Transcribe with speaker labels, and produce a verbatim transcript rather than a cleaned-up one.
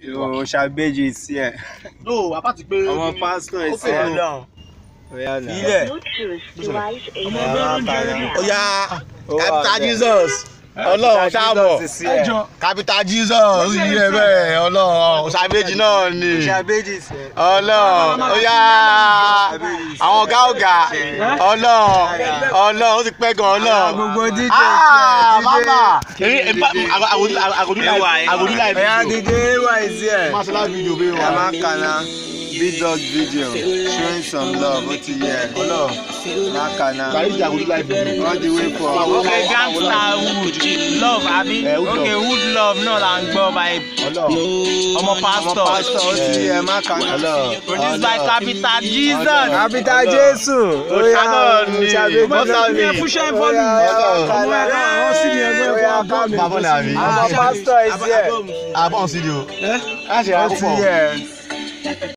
Speaker 1: Osabeji is here.
Speaker 2: No, apart ti pe.
Speaker 1: Our pastor is here. Oya na.
Speaker 2: Oya, Capital Jesus. Ọlọ́run ṣáàbọ̀. Capital Jesus yìí ẹ bẹ́ẹ̀ Ọlọ́run Osabeji náà ni.
Speaker 1: Osabeji is here.
Speaker 2: Ọlọ́run oya àwọn ọ̀gá ọ̀gá Ọlọ́run Ọlọ́run ó ti pẹ́ gan Ọlọ́run.
Speaker 1: Gbogbo D J.
Speaker 2: Ah mama. Agodu live. Agodu live.
Speaker 1: Oya D J Ewa is here.
Speaker 2: Masala video be wa.
Speaker 1: Makana big dog video showing some love. What you hear?
Speaker 2: Ọlọ́run.
Speaker 1: Makana.
Speaker 2: That is the Agodu live video.
Speaker 1: All the way for.
Speaker 3: Okay, gangster wood love abi. Okay, wood love náà là ń gbọ́ by ọmọ pastor.
Speaker 1: Pastor ó ti hear Makana.
Speaker 3: Produced by Capital Jesus.
Speaker 1: Capital Jesu. Oya Osabeji.
Speaker 2: Osabeji.
Speaker 3: Fúnṣẹ́ fọ́nù.
Speaker 2: Bàbá náà rí.
Speaker 1: Our pastor is here.
Speaker 2: Àbọ̀ ń sídìí o. Ẹ ṣe àkópọ̀.